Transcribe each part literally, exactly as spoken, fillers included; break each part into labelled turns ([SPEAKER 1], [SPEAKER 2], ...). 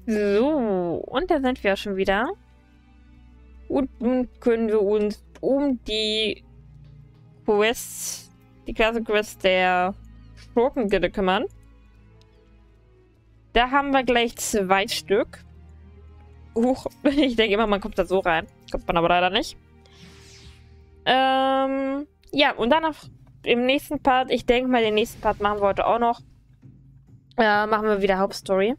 [SPEAKER 1] So, und da sind wir schon wieder. Und nun können wir uns um die Quests, die Klasse Quest der Schurkengilde kümmern. Da haben wir gleich zwei Stück. Huch, ich denke immer, man kommt da so rein. Kommt man aber leider nicht. Ähm, ja, und dann noch im nächsten Part, ich denke mal, den nächsten Part machen wir heute auch noch. Äh, machen wir wieder Hauptstory.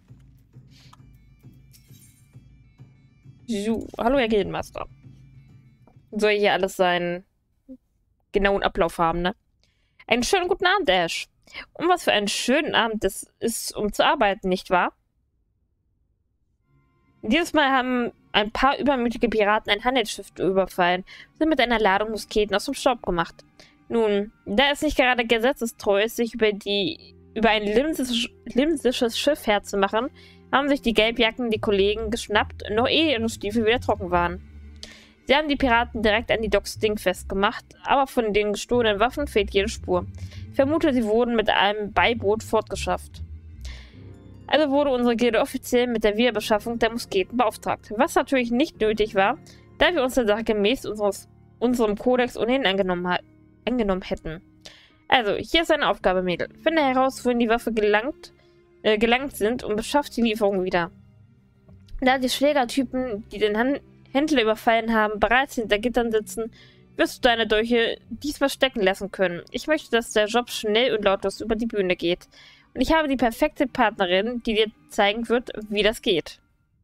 [SPEAKER 1] So, hallo Herr Gildenmaster. Soll hier alles seinen genauen Ablauf haben, ne? Einen schönen guten Abend, Ash. Und was für einen schönen Abend es ist, um zu arbeiten, nicht wahr? Dieses Mal haben ein paar übermütige Piraten ein Handelsschiff überfallen und sind mit einer Ladung Musketen aus dem Staub gemacht. Nun, da es nicht gerade gesetzestreu ist, sich über, die, über ein limsisch, limsisches Schiff herzumachen, haben sich die Gelbjacken die Kollegen geschnappt, noch ehe ihre Stiefel wieder trocken waren. Sie haben die Piraten direkt an die Docks Ding festgemacht, aber von den gestohlenen Waffen fehlt jede Spur. Ich vermute, sie wurden mit einem Beiboot fortgeschafft. Also wurde unsere Gilde offiziell mit der Wiederbeschaffung der Musketen beauftragt, was natürlich nicht nötig war, da wir uns der Sache gemäß unseres, unserem Kodex ohnehin angenommen, angenommen hätten. Also, hier ist eine Aufgabe, Mädel. Finde heraus, wohin die Waffe gelangt, äh, gelangt sind und beschafft die Lieferung wieder. Da die Schlägertypen, die den Han Händler überfallen haben, bereits hinter Gittern sitzen, wirst du deine Dolche diesmal stecken lassen können. Ich möchte, dass der Job schnell und lautlos über die Bühne geht. Und ich habe die perfekte Partnerin, die dir zeigen wird, wie das geht.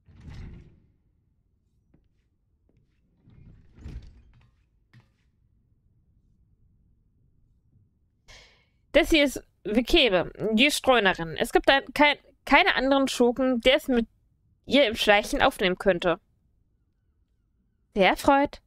[SPEAKER 1] Das hier ist Wekebe, die Streunerin. Es gibt ein, kein, keine anderen Schurken, der es mit ihr im Schleichen aufnehmen könnte. Sehr erfreut.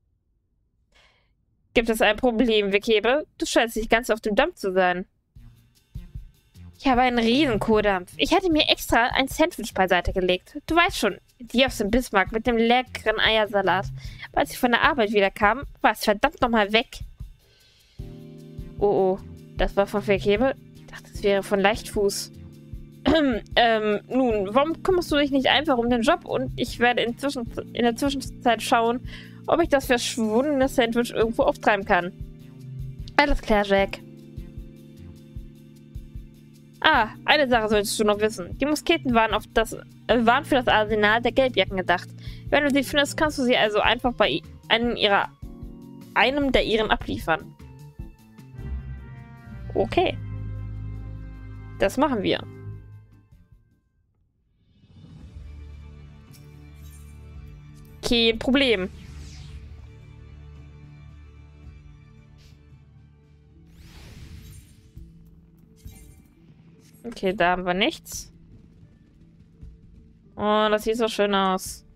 [SPEAKER 1] Gibt es ein Problem, Wekebe? Du scheinst nicht ganz auf dem Dampf zu sein. Ich habe einen riesen Kohldampf. Ich hatte mir extra ein Sandwich beiseite gelegt. Du weißt schon, die aus dem Bismarck mit dem leckeren Eiersalat. Aber als ich von der Arbeit wieder kam, war es verdammt nochmal weg. Oh, oh. Das war von Wekebe? Ich dachte, es wäre von Leichtfuß. ähm, nun, warum kümmerst du dich nicht einfach um den Job und ich werde inzwischen, in der Zwischenzeit schauen, ob ich das verschwundene Sandwich irgendwo auftreiben kann. Alles klar, Jack. Ah, eine Sache solltest du noch wissen. Die Musketen waren, auf das, äh, waren für das Arsenal der Gelbjacken gedacht. Wenn du sie findest, kannst du sie also einfach bei einem, ihrer, einem der ihren abliefern. Okay. Das machen wir. Kein Problem. Okay, da haben wir nichts. Oh, das sieht so schön aus.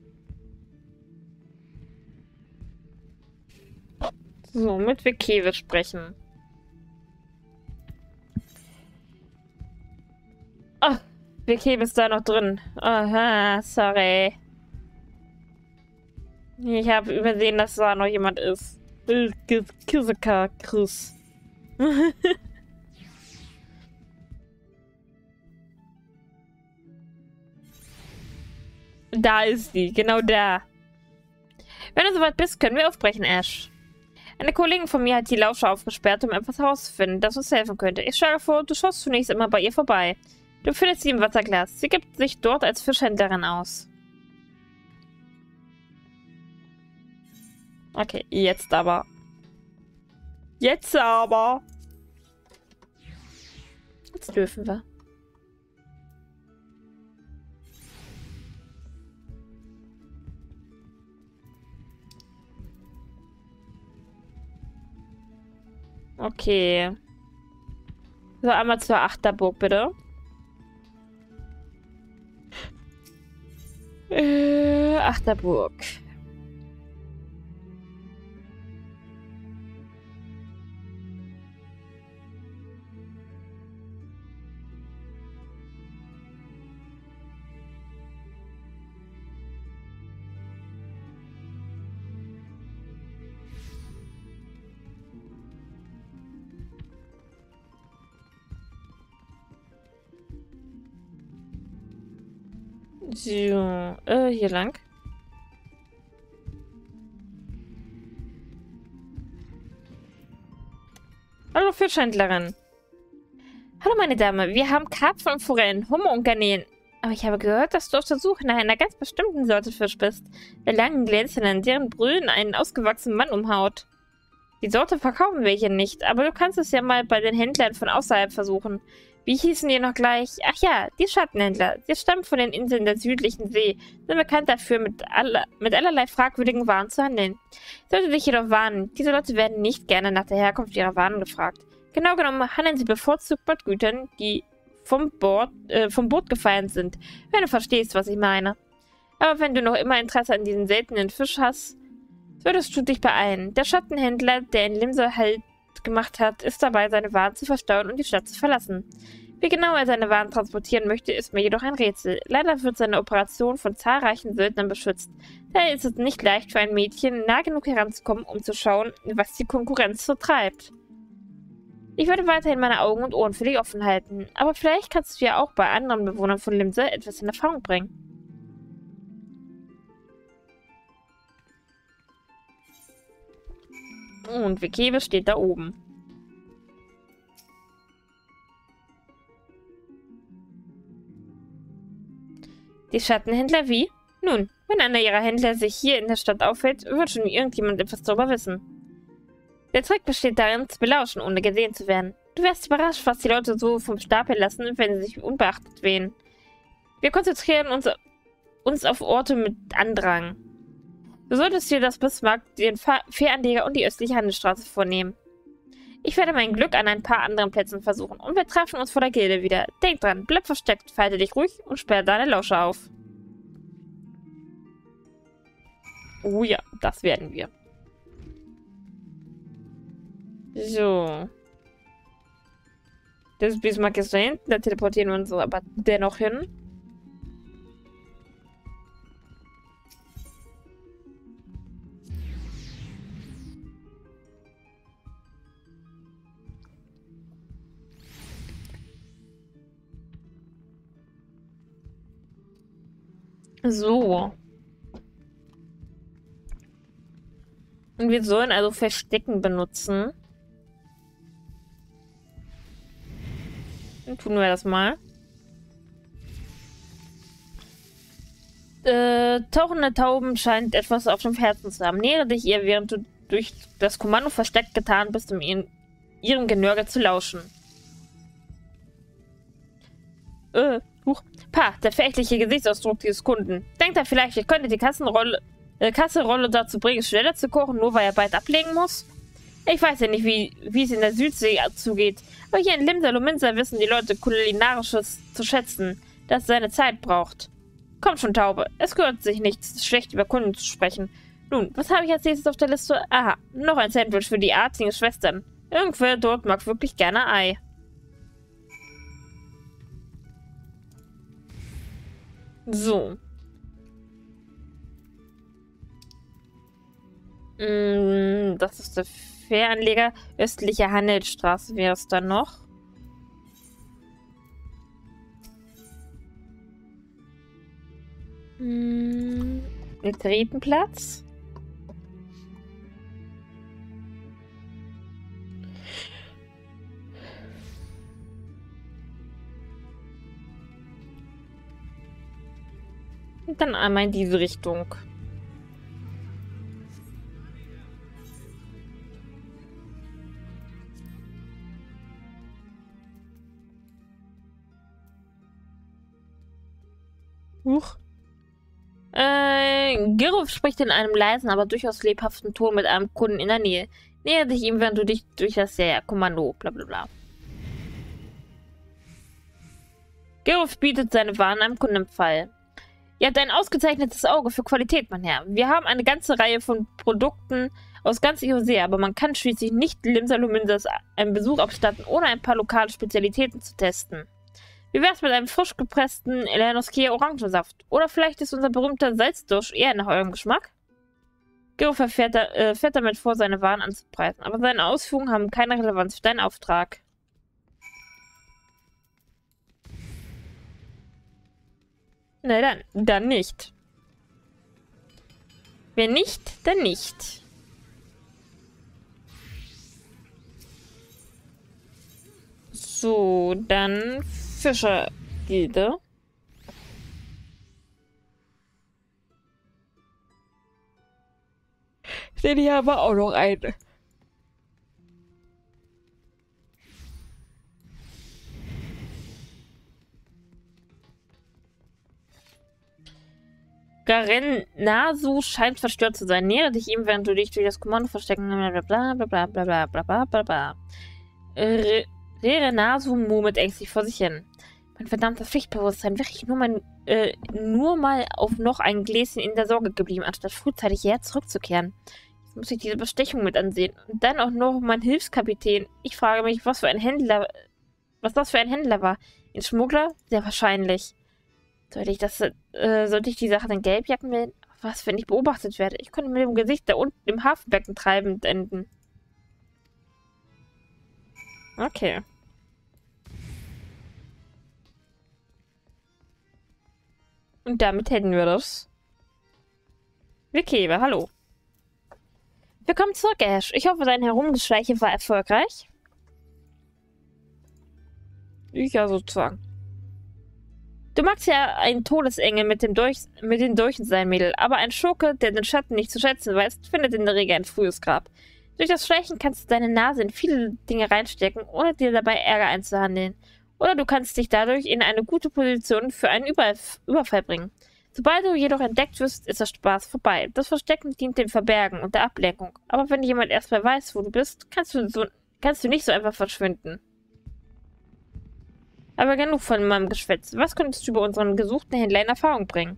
[SPEAKER 1] So, mit Wekebe sprechen. Oh, Wekebe ist da noch drin. Aha, sorry. Ich habe übersehen, dass da noch jemand ist. Kiseka, Chris. Da ist sie, genau da. Wenn du soweit bist, können wir aufbrechen, Ash. Eine Kollegin von mir hat die Lauscher aufgesperrt, um etwas herauszufinden, das uns helfen könnte. Ich schlage vor, du schaust zunächst immer bei ihr vorbei. Du findest sie im Wasserglas. Sie gibt sich dort als Fischhändlerin aus. Okay, jetzt aber. Jetzt aber. Jetzt dürfen wir. Okay. So, einmal zur Achterburg, bitte. Äh, Achterburg. So, äh, hier lang. Hallo Fischhändlerin. Hallo meine Dame, wir haben Karpfen und Forellen, Hummer und Garnelen. Aber ich habe gehört, dass du auf der Suche nach einer ganz bestimmten Sorte Fisch bist. Der langen, glänzenden, deren Brühen einen ausgewachsenen Mann umhaut. Die Sorte verkaufen wir hier nicht, aber du kannst es ja mal bei den Händlern von außerhalb versuchen. Wie hießen die noch gleich? Ach ja, die Schattenhändler. Sie stammen von den Inseln der südlichen See, sind bekannt dafür, mit, aller, mit allerlei fragwürdigen Waren zu handeln. Ich sollte dich jedoch warnen, diese Leute werden nicht gerne nach der Herkunft ihrer Waren gefragt. Genau genommen handeln sie bevorzugt mit Gütern, die vom, Bord, äh, vom Boot gefallen sind, wenn du verstehst, was ich meine. Aber wenn du noch immer Interesse an diesem seltenen Fisch hast, würdest du dich beeilen. Der Schattenhändler, der in Limsa Halt gemacht hat, ist dabei, seine Waren zu verstauen und die Stadt zu verlassen. Wie genau er seine Waren transportieren möchte, ist mir jedoch ein Rätsel. Leider wird seine Operation von zahlreichen Söldnern beschützt. Daher ist es nicht leicht für ein Mädchen, nah genug heranzukommen, um zu schauen, was die Konkurrenz so treibt. Ich werde weiterhin meine Augen und Ohren für dich offen halten, aber vielleicht kannst du ja auch bei anderen Bewohnern von Limsa etwas in Erfahrung bringen. Und Wekebe steht da oben. Die Schattenhändler wie? Nun, wenn einer ihrer Händler sich hier in der Stadt aufhält, wird schon irgendjemand etwas darüber wissen. Der Trick besteht darin, zu belauschen, ohne gesehen zu werden. Du wärst überrascht, was die Leute so vom Stapel lassen, wenn sie sich unbeachtet wählen. Wir konzentrieren uns, uns auf Orte mit Andrang. Du solltest dir das Bismarck, den Fähranleger und die östliche Handelsstraße vornehmen. Ich werde mein Glück an ein paar anderen Plätzen versuchen und wir treffen uns vor der Gilde wieder. Denk dran, bleib versteckt, falte dich ruhig und sperre deine Lauscher auf. Oh ja, das werden wir. So. Das Bismarck ist da hinten, da teleportieren wir uns so aber dennoch hin. So. Und wir sollen also Verstecken benutzen. Dann tun wir das mal. Äh, tauchende Tauben scheint etwas auf dem Herzen zu haben. Nähere dich ihr, während du durch das Kommando versteckt getan bist, um ihren, ihrem Genörgel zu lauschen. Äh, huch. Pah, der verächtliche Gesichtsausdruck dieses Kunden. Denkt er vielleicht, ich könnte die Kassenrolle, äh, Kasserolle dazu bringen, schneller zu kochen, nur weil er bald ablegen muss? Ich weiß ja nicht, wie, wie es in der Südsee zugeht, aber hier in Limsa Lominsa wissen die Leute Kulinarisches zu schätzen, dass es seine Zeit braucht. Komm schon, Taube, es gehört sich nicht, schlecht über Kunden zu sprechen. Nun, was habe ich als nächstes auf der Liste? Aha, noch ein Sandwich für die artigen Schwestern. Irgendwer dort mag wirklich gerne Ei. So. Mm, das ist der Fähranleger. Östliche Handelsstraße wäre es dann noch. Mm, den dritten Platz. Und dann einmal in diese Richtung. Huch. Äh, Girov spricht in einem leisen, aber durchaus lebhaften Ton mit einem Kunden in der Nähe. Nähere dich ihm, während du dich durch das ja, Kommando, bla bla bla. Girov bietet seine Waren einem Kundenempfall. Ihr habt ein ausgezeichnetes Auge für Qualität, mein Herr. Wir haben eine ganze Reihe von Produkten aus ganz Iosea, aber man kann schließlich nicht Limsa Lominsas einen Besuch abstatten, ohne ein paar lokale Spezialitäten zu testen. Wie wär's mit einem frisch gepressten Elenoskia Orangensaft? Oder vielleicht ist unser berühmter Salzdursch eher nach eurem Geschmack? Gero fährt, da, äh, fährt damit vor, seine Waren anzupreisen, aber seine Ausführungen haben keine Relevanz für deinen Auftrag. Na dann, dann nicht. Wenn nicht, dann nicht. So, dann Fischergilde. Den hier aber auch noch eine. Garen Nasu scheint verstört zu sein. Nähere dich ihm, während du dich durch das Kommando verstecken. Blablabla, blablabla, blablabla, blablabla. Rere Nasu murmelt ängstlich vor sich hin. Mein verdammtes Pflichtbewusstsein, wäre ich nur, mein, äh, nur mal auf noch ein Gläschen in der Sorge geblieben, anstatt frühzeitig hierher zurückzukehren. Jetzt muss ich diese Bestechung mit ansehen. Und dann auch noch mein Hilfskapitän. Ich frage mich, was für ein Händler, was das für ein Händler war. Ein Schmuggler? Sehr wahrscheinlich. Sollte ich das, äh, sollte ich die Sache den Gelbjacken wählen? Was, wenn ich beobachtet werde? Ich könnte mit dem Gesicht da unten im Hafenbecken treibend enden. Okay. Und damit hätten wir das. Wickhebe, hallo. Willkommen zurück, Ash. Ich hoffe, dein Herumgeschleiche war erfolgreich. Ja, sozusagen. Du magst ja ein Todesengel mit dem Durch mit den Dolchen sein, Mädel, aber ein Schurke, der den Schatten nicht zu schätzen weiß, findet in der Regel ein frühes Grab. Durch das Schleichen kannst du deine Nase in viele Dinge reinstecken, ohne dir dabei Ärger einzuhandeln. Oder du kannst dich dadurch in eine gute Position für einen Über Überfall bringen. Sobald du jedoch entdeckt wirst, ist der Spaß vorbei. Das Verstecken dient dem Verbergen und der Ablenkung. Aber wenn jemand erstmal weiß, wo du bist, kannst du, so, kannst du nicht so einfach verschwinden. Aber genug von meinem Geschwätz. Was könntest du über unseren gesuchten Händler in Erfahrung bringen?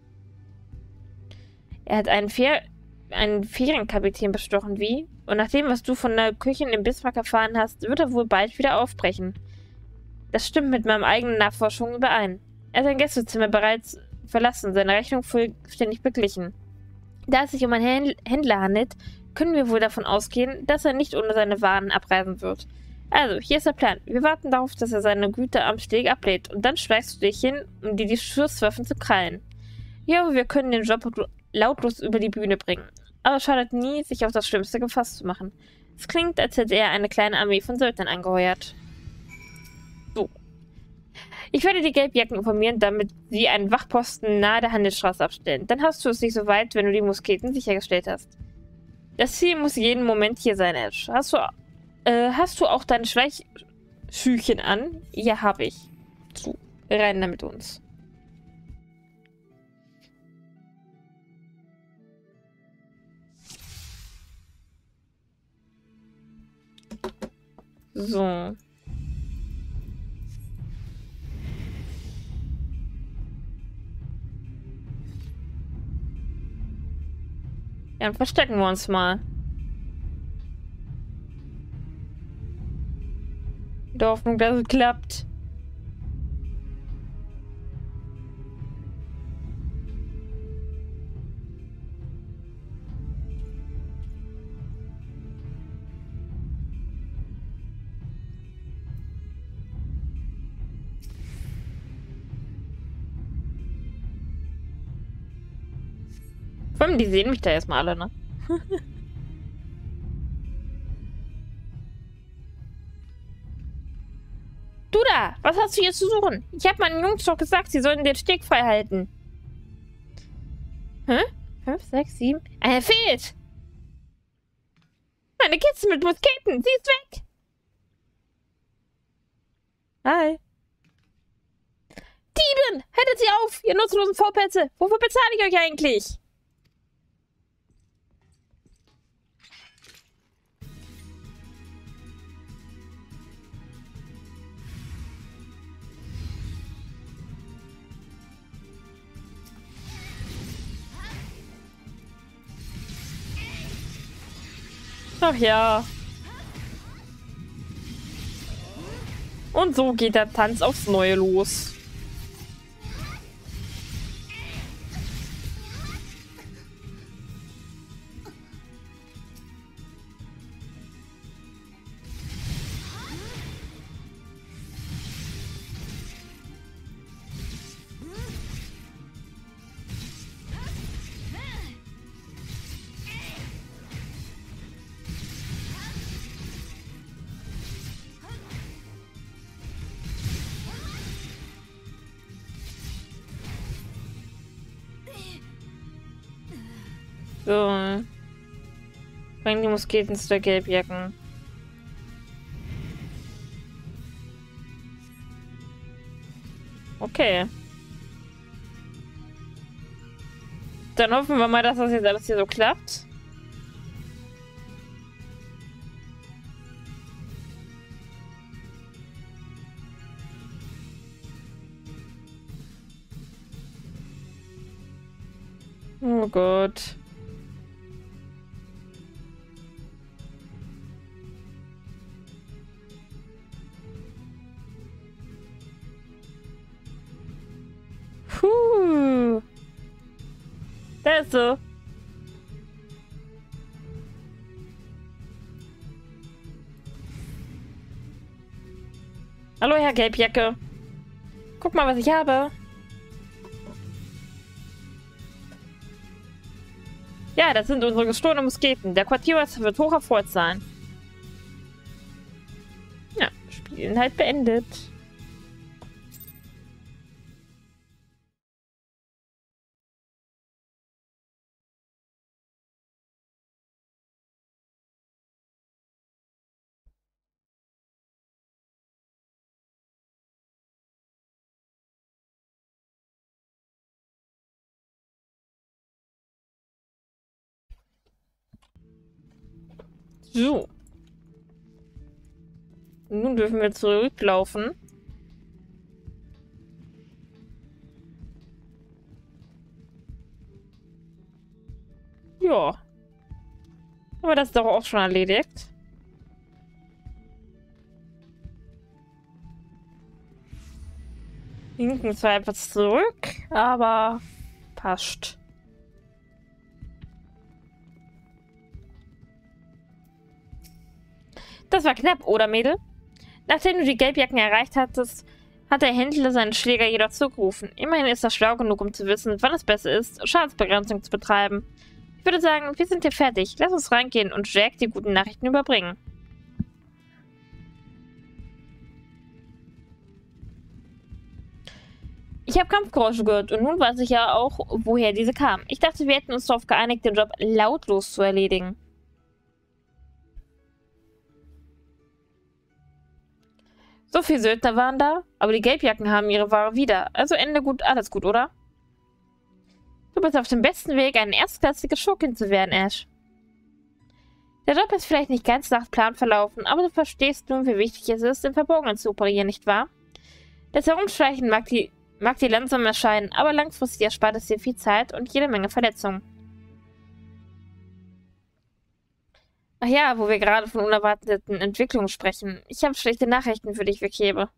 [SPEAKER 1] Er hat einen, Fer einen Ferienkapitän bestochen, wie? Und nach dem, was du von der Köchin im Bismarck erfahren hast, wird er wohl bald wieder aufbrechen. Das stimmt mit meinem eigenen Nachforschungen überein. Er hat sein Gästezimmer bereits verlassen, seine Rechnung vollständig beglichen. Da es sich um einen Händler handelt, können wir wohl davon ausgehen, dass er nicht ohne seine Waren abreisen wird. Also, hier ist der Plan. Wir warten darauf, dass er seine Güter am Steg ablehnt und dann schleichst du dich hin, um dir die Schusswaffen zu krallen. Ja, wir können den Job lautlos über die Bühne bringen. Aber es schadet nie, sich auf das Schlimmste gefasst zu machen. Es klingt, als hätte er eine kleine Armee von Söldnern angeheuert. So. Ich werde die Gelbjacken informieren, damit sie einen Wachposten nahe der Handelsstraße abstellen. Dann hast du es nicht so weit, wenn du die Musketen sichergestellt hast. Das Ziel muss jeden Moment hier sein, Ash. Hast du... Äh, hast du auch deine Schleichschüchen an? Ja, habe ich. So, rein da mit uns. So. Ja, dann verstecken wir uns mal. In der Hoffnung, dass es klappt. Vor allem, die sehen mich da erstmal alle, ne? Du da! Was hast du hier zu suchen? Ich habe meinen Jungs doch gesagt, sie sollten den Steg frei halten. Hä? Fünf, sechs, sieben... Einer fehlt! Meine Kiste mit Musketen! Sie ist weg! Hi. Dieben! Haltet sie auf! Ihr nutzlosen Vorpelze! Wofür bezahle ich euch eigentlich? Ach ja. Und so geht der Tanz aufs Neue los. So. Bring die Musketen zu der Gelbjacken. Okay. Dann hoffen wir mal, dass das jetzt alles hier so klappt. Oh Gott. Puh. Der ist so. Hallo, Herr Gelbjacke. Guck mal, was ich habe. Ja, das sind unsere gestohlenen Musketen. Der Quartiermeister wird hoch hervorzahlen. Ja, Spielinhalt beendet. So. Nun dürfen wir zurücklaufen. Ja. Aber das ist doch auch schon erledigt. Hinken zwar etwas zurück, aber passt. Das war knapp, oder Mädel? Nachdem du die Gelbjacken erreicht hattest, hat der Händler seinen Schläger jedoch zurückgerufen. Immerhin ist er schlau genug, um zu wissen, wann es besser ist, Schadensbegrenzung zu betreiben. Ich würde sagen, wir sind hier fertig. Lass uns reingehen und Jack die guten Nachrichten überbringen. Ich habe Kampfgeräusche gehört und nun weiß ich ja auch, woher diese kamen. Ich dachte, wir hätten uns darauf geeinigt, den Job lautlos zu erledigen. So viele Söldner waren da, aber die Gelbjacken haben ihre Ware wieder. Also Ende gut, alles gut, oder? Du bist auf dem besten Weg, eine erstklassige Schurkin zu werden, Ash. Der Job ist vielleicht nicht ganz nach Plan verlaufen, aber du verstehst nun, wie wichtig es ist, im Verborgenen zu operieren, nicht wahr? Das Herumschleichen mag, die, mag dir langsam erscheinen, aber langfristig erspart es dir viel Zeit und jede Menge Verletzungen. Ach ja, wo wir gerade von unerwarteten Entwicklungen sprechen. Ich habe schlechte Nachrichten für dich, Wekebe.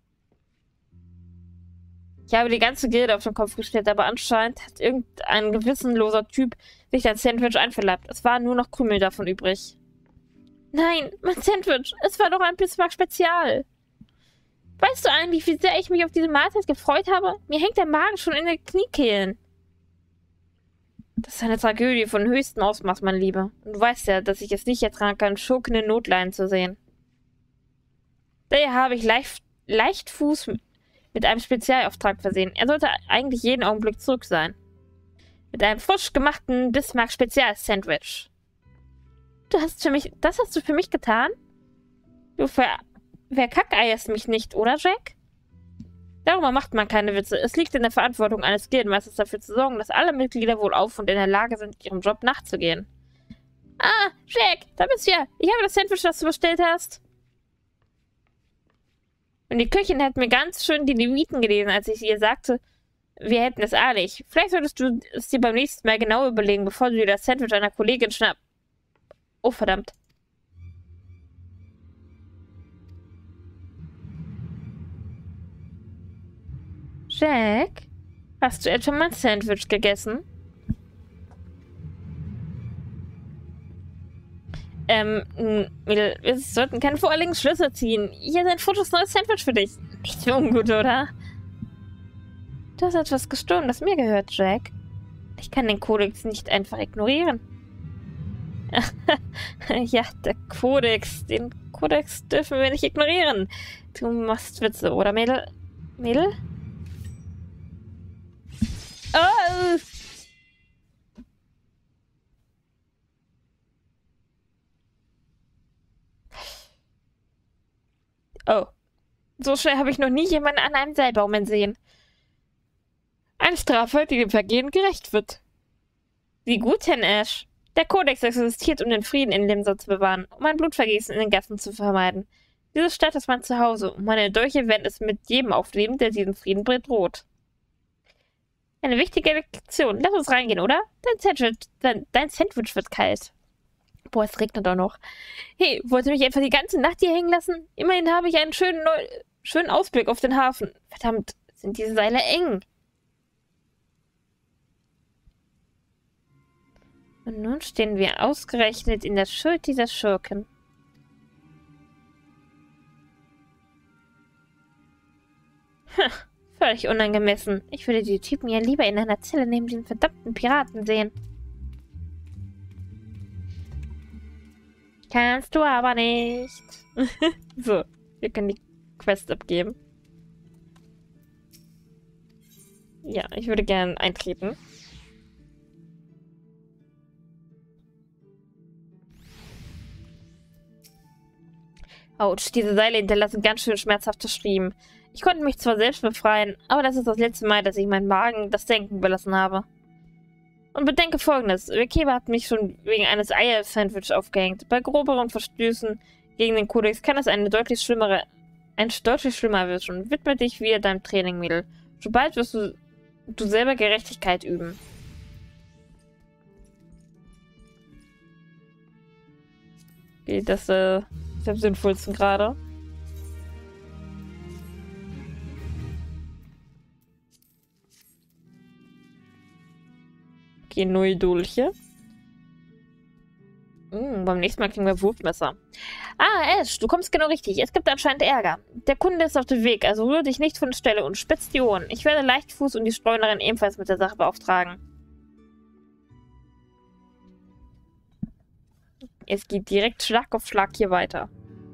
[SPEAKER 1] Ich habe die ganze Gilde auf den Kopf gestellt, aber anscheinend hat irgendein gewissenloser Typ sich ein Sandwich einverleibt. Es waren nur noch Krümel davon übrig. Nein, mein Sandwich. Es war doch ein Bismarck-Spezial. Weißt du eigentlich, wie sehr ich mich auf diese Mahlzeit gefreut habe? Mir hängt der Magen schon in den Kniekehlen. Das ist eine Tragödie von höchstem Ausmaß, mein Lieber. Und du weißt ja, dass ich es nicht ertragen kann, Schurken in Notleiden zu sehen. Daher habe ich leicht, Leichtfuß mit einem Spezialauftrag versehen. Er sollte eigentlich jeden Augenblick zurück sein. Mit einem frisch gemachten Bismarck-Spezial-Sandwich. Du hast für mich... Das hast du für mich getan? Du ver... verkackeierst mich nicht, oder, Jack? Darüber macht man keine Witze. Es liegt in der Verantwortung eines Gildenmeisters dafür zu sorgen, dass alle Mitglieder wohlauf und in der Lage sind, ihrem Job nachzugehen. Ah, Jack, da bist du ja. Ich habe das Sandwich, das du bestellt hast. Und die Köchin hat mir ganz schön die Leviten gelesen, als ich ihr sagte, wir hätten es eilig. Vielleicht solltest du es dir beim nächsten Mal genau überlegen, bevor du dir das Sandwich einer Kollegin schnapp... Oh, verdammt. Jack, hast du etwa mein Sandwich gegessen? Ähm, Mädel, wir sollten keine vorherigen Schlüsse ziehen. Hier sind Fotos neues Sandwich für dich. Nicht so ungut, oder? Du hast etwas gestohlen, das mir gehört, Jack. Ich kann den Kodex nicht einfach ignorieren. Ja, der Kodex. Den Kodex dürfen wir nicht ignorieren. Du machst Witze, oder, Mädel? Mädel? Oh! So schnell habe ich noch nie jemanden an einem Seil baumeln sehen. Eine Strafe, die dem Vergehen gerecht wird. Wie gut, Herr Ash. Der Kodex existiert, um den Frieden in Limsa zu bewahren, um ein Blutvergießen in den Gassen zu vermeiden. Diese Stadt ist mein Zuhause und meine Dolche werden es mit jedem aufleben, der diesen Frieden bedroht. Eine wichtige Lektion. Lass uns reingehen, oder? Dein Sandwich, dein, dein Sandwich wird kalt. Boah, es regnet auch noch. Hey, wollt ihr mich einfach die ganze Nacht hier hängen lassen? Immerhin habe ich einen schönen, neu schönen Ausblick auf den Hafen. Verdammt, sind diese Seile eng. Und nun stehen wir ausgerechnet in der Schuld dieser Schurken. Hm, völlig unangemessen. Ich würde die Typen ja lieber in einer Zelle neben den verdammten Piraten sehen. Kannst du aber nicht. So, wir können die Quest abgeben. Ja, ich würde gerne eintreten. Autsch, diese Seile hinterlassen ganz schön schmerzhafte Striemen. Ich konnte mich zwar selbst befreien, aber das ist das letzte Mal, dass ich meinen Magen das Denken überlassen habe. Und bedenke Folgendes. Rekeba hat mich schon wegen eines Eier-Sandwich aufgehängt. Bei groberen Verstößen gegen den Kodex kann es eine deutlich schlimmere, ein deutlich schlimmer erwischen. Widme dich wieder deinem Training, Mädel. Sobald wirst du, du selber Gerechtigkeit üben. Okay, das äh, ist am sinnvollsten gerade. Okay, neue Dolche. Hm, beim nächsten Mal kriegen wir Wurfmesser. Ah, Ash, du kommst genau richtig. Es gibt anscheinend Ärger. Der Kunde ist auf dem Weg, also rühre dich nicht von der Stelle und spitz die Ohren. Ich werde Leichtfuß und die Streunerin ebenfalls mit der Sache beauftragen. Es geht direkt Schlag auf Schlag hier weiter.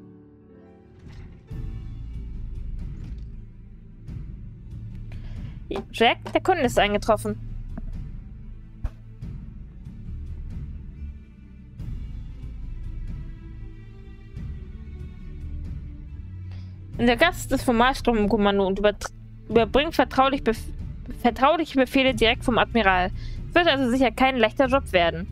[SPEAKER 1] Jack, der Kunde ist eingetroffen. Der Gast ist vom Malstrom im Kommando und überbringt vertraulich bef vertrauliche Befehle direkt vom Admiral. Wird also sicher kein leichter Job werden.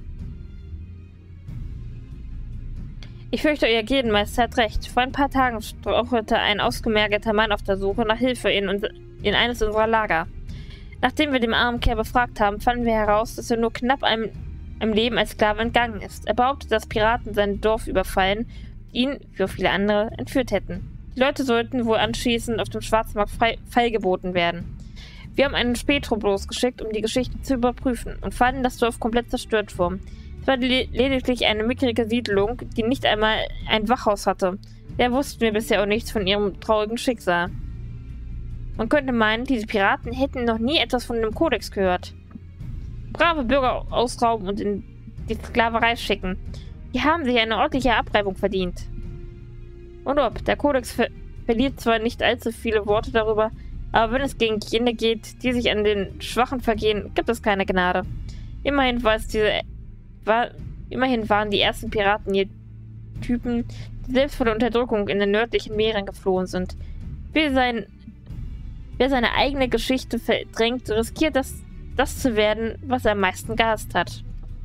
[SPEAKER 1] Ich fürchte, euer Gildenmeister hat recht. Vor ein paar Tagen strauchelte ein ausgemergelter Mann auf der Suche nach Hilfe in, in eines unserer Lager. Nachdem wir den armen Kerl befragt haben, fanden wir heraus, dass er nur knapp einem, einem Leben als Sklave entgangen ist. Er behauptet, dass Piraten sein Dorf überfallen und ihn, wie auch viele andere, entführt hätten. Die Leute sollten wohl anschließend auf dem Schwarzmarkt frei, feilgeboten werden. Wir haben einen Spähtrupp losgeschickt, um die Geschichte zu überprüfen, und fanden das Dorf komplett zerstört vor. Es war le lediglich eine mickrige Siedlung, die nicht einmal ein Wachhaus hatte. Der wussten wir bisher auch nichts von ihrem traurigen Schicksal. Man könnte meinen, diese Piraten hätten noch nie etwas von dem Kodex gehört. Brave Bürger ausrauben und in die Sklaverei schicken. Die haben sich eine ordentliche Abreibung verdient. Und ob, der Kodex ver verliert zwar nicht allzu viele Worte darüber, aber wenn es gegen jene geht, die sich an den Schwachen vergehen, gibt es keine Gnade. Immerhin war es diese, war, immerhin waren die ersten Piraten hier Typen, die selbst vor der Unterdrückung in den nördlichen Meeren geflohen sind. Wer, sein, wer seine eigene Geschichte verdrängt, riskiert das, das zu werden, was er am meisten gehasst hat.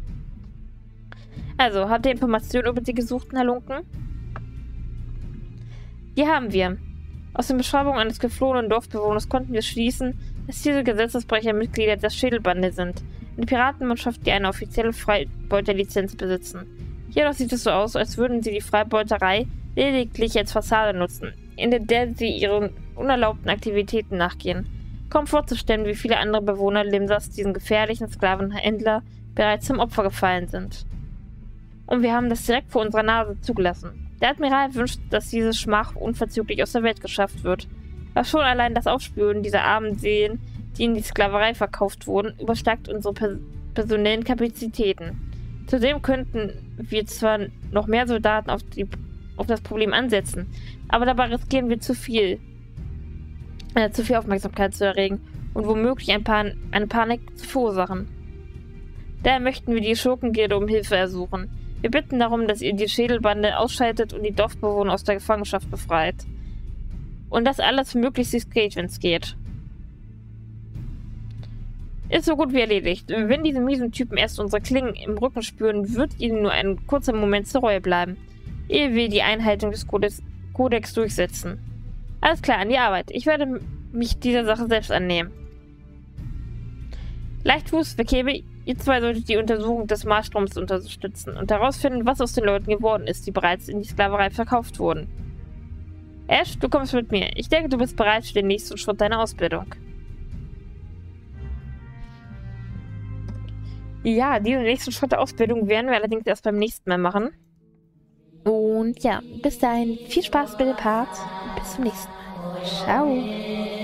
[SPEAKER 1] Also, habt ihr Informationen über die gesuchten Halunken? Die haben wir. Aus den Beschreibungen eines geflohenen Dorfbewohners konnten wir schließen, dass diese Gesetzesbrecher Mitglieder der Schädelbande sind. Eine Piratenmannschaft, die eine offizielle Freibeuterlizenz besitzen. Jedoch sieht es so aus, als würden sie die Freibeuterei lediglich als Fassade nutzen, in der sie ihren unerlaubten Aktivitäten nachgehen. Kaum vorzustellen, wie viele andere Bewohner Limsas diesen gefährlichen Sklavenhändler bereits zum Opfer gefallen sind. Und wir haben das direkt vor unserer Nase zugelassen. Der Admiral wünscht, dass diese Schmach unverzüglich aus der Welt geschafft wird. Aber schon allein das Aufspüren dieser armen Seelen, die in die Sklaverei verkauft wurden, übersteigt unsere pers personellen Kapazitäten. Zudem könnten wir zwar noch mehr Soldaten auf, die, auf das Problem ansetzen, aber dabei riskieren wir zu viel, äh, zu viel Aufmerksamkeit zu erregen und womöglich ein Pan eine Panik zu verursachen. Daher möchten wir die Schurkengilde um Hilfe ersuchen. Wir bitten darum, dass ihr die Schädelbande ausschaltet und die Dorfbewohner aus der Gefangenschaft befreit. Und das alles möglichst diskret, wenn es geht. Ist so gut wie erledigt. Wenn diese miesen Typen erst unsere Klingen im Rücken spüren, wird ihnen nur ein kurzer Moment zur Reue bleiben, ehe wir die Einhaltung des Kodex, Kodex durchsetzen. Alles klar, an die Arbeit. Ich werde mich dieser Sache selbst annehmen. Leichtfuß, Verkebe, ihr zwei solltet die Untersuchung des Marsstroms unterstützen und herausfinden, was aus den Leuten geworden ist, die bereits in die Sklaverei verkauft wurden. Ash, du kommst mit mir. Ich denke, du bist bereit für den nächsten Schritt deiner Ausbildung. Ja, diesen nächsten Schritt der Ausbildung werden wir allerdings erst beim nächsten Mal machen. Und ja, bis dahin viel Spaß bei dem Part und bis zum nächsten Mal. Ciao.